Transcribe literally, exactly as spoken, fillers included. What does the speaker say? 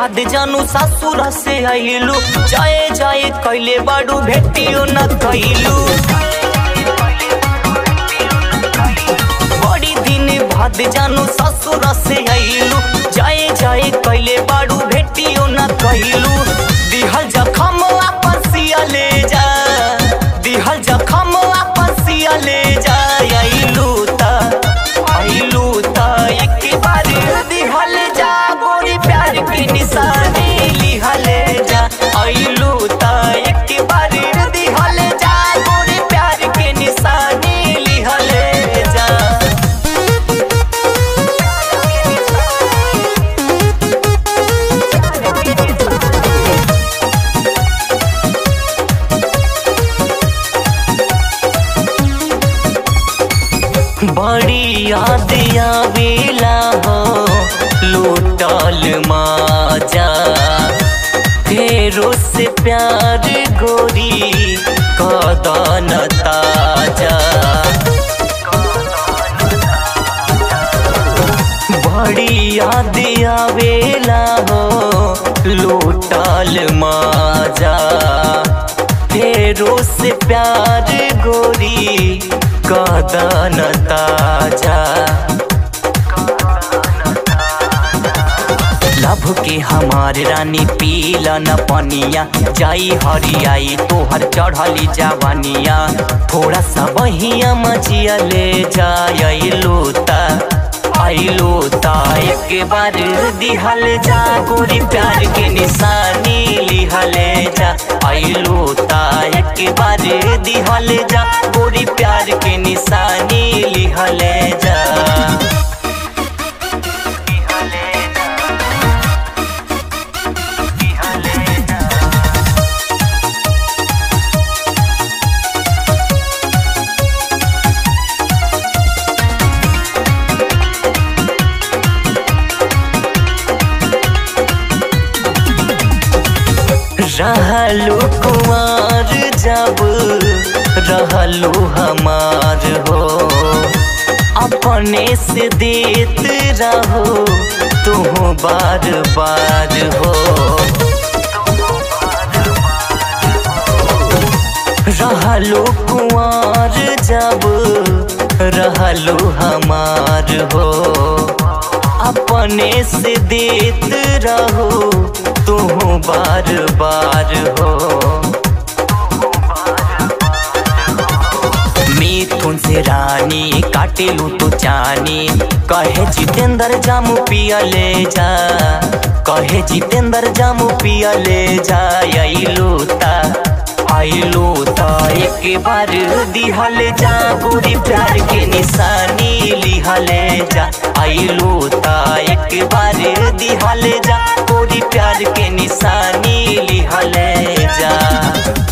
बाद जानू ससुर से आइलू, जाए जाए कैले बाड़ू भेटियो न कैलू। बड़ी दिन बाद जानू ससुर से आइलू, जाए जाए कैले बाड़ू भेटियो न कैलू। दिहल जखम वापस सिया ले जा, दिहल जखम वापस सिया ले जा। आइलू ता आइलू ता एक बार दिहल जा, गोरी प्यार की निशानी लिहल जा। आइलू ता एक बार दिहल जा, गोरी प्यार की निशानी लिहल जा। बड़ी याद आवेला हो लूटल माजा, फेरो से प्यार गोरी कदन ताजा। बड़ी याद आवेला हो लूटल माजा, फेरो से प्यार गोरी कदन ताजा। लभ के हमार रानी पीला न पनिया, जाई हरियाई तोहर चढ़ली जवानिया। थोड़ा सा बहिया मचिया ले जाइलू ता आइलू ता एक बार दिहल जा, गोरी प्यार के निशानी लिहल जा। आइलू ता एक बार दिहल जा, गोरी प्यार के निशानी लिहल जा। रहलू कुमार जब रहलू हमार हो, अपने से देत रहो तू बार बार हो। रहलू कुमार जब रहलू हमार हो, अपने से देत रहो तू बार बार हो। मिथुन से रानी काटेलू तो चानी, कहे जितेंद्र जामू पिया ले जा, कहे जितेंद्र जामू पिया ले जा। आइलू ता आइलू ता एक बार दिहल जा, गोरी प्यार के निशानी लिहल जा। आइलू ता एक बार दिहल जा, गोरी प्यार के निशानी लिहल जा।